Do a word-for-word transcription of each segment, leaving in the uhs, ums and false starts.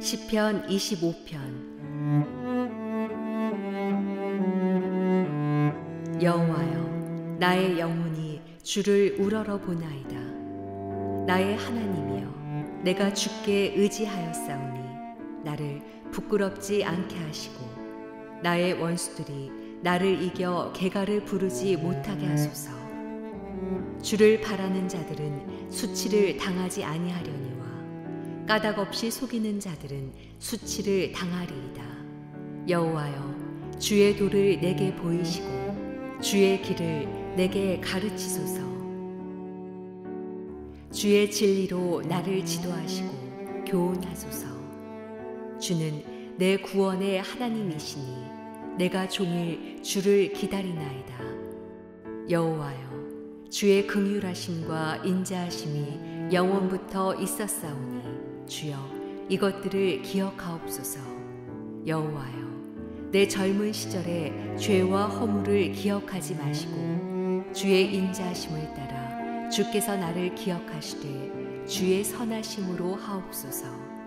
시편 이십오 편. 여호와여, 나의 영혼이 주를 우러러 보나이다. 나의 하나님이여, 내가 주께 의지하였사오니 나를 부끄럽지 않게 하시고 나의 원수들이 나를 이겨 개가를 부르지 못하게 하소서. 주를 바라는 자들은 수치를 당하지 아니하려니와 까닭 없이 속이는 자들은 수치를 당하리이다. 여호와여, 주의 도를 내게 보이시고 주의 길을 내게 가르치소서. 주의 진리로 나를 지도하시고 교훈하소서. 주는 내 구원의 하나님이시니 내가 종일 주를 기다리나이다. 여호와여, 주의 긍휼하심과 인자하심이 영원부터 있었사오니 주여, 이것들을 기억하옵소서. 여호와여, 내 젊은 시절에 죄와 허물을 기억하지 마시고 주의 인자하심을 따라 주께서 나를 기억하시되 주의 선하심으로 하옵소서.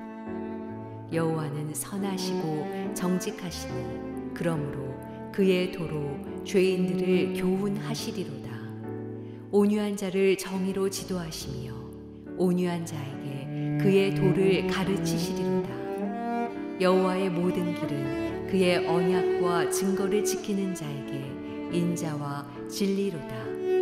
여호와는 선하시고 정직하시니 그러므로 그의 도로 죄인들을 교훈하시리로다. 온유한 자를 정의로 지도하시며 온유한 자에게 그의 도를 가르치시리로다. 여호와의 모든 길은 그의 언약과 증거를 지키는 자에게 인자와 진리로다.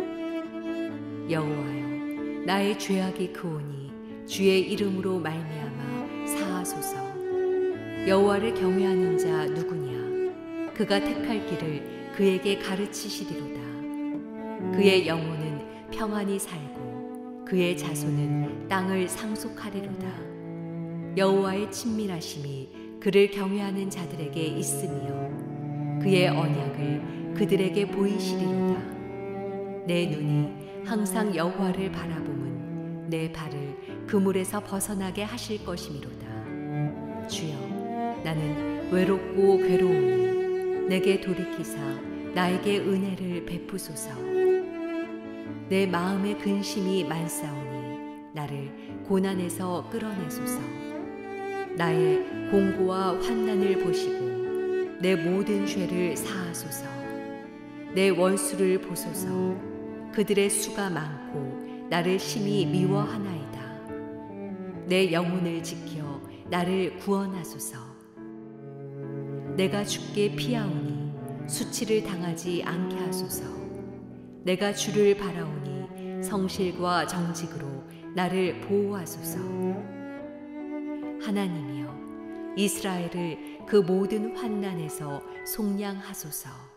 여호와여, 나의 죄악이 크오니 주의 이름으로 말미암아 사하소서. 여호와를 경외하는 자 누구냐? 그가 택할 길을 그에게 가르치시리로다. 그의 영혼은 평안히 살고 그의 자손은 땅을 상속하리로다. 여호와의 친밀하심이 그를 경외하는 자들에게 있으며 그의 언약을 그들에게 보이시리로다. 내 눈이 항상 여호와를 바라보면 내 발을 그물에서 벗어나게 하실 것이미로다. 주여, 나는 외롭고 괴로우니 내게 돌이키사 나에게 은혜를 베푸소서. 내 마음의 근심이 많사오니 나를 고난에서 끌어내소서. 나의 공고와 환난을 보시고 내 모든 죄를 사하소서. 내 원수를 보소서. 그들의 수가 많고 나를 심히 미워하나이다. 내 영혼을 지켜 나를 구원하소서. 내가 주께 피하오니 수치를 당하지 않게 하소서. 내가 주를 바라오니 성실과 정직으로 나를 보호하소서. 하나님이여, 이스라엘을 그 모든 환난에서 속량하소서.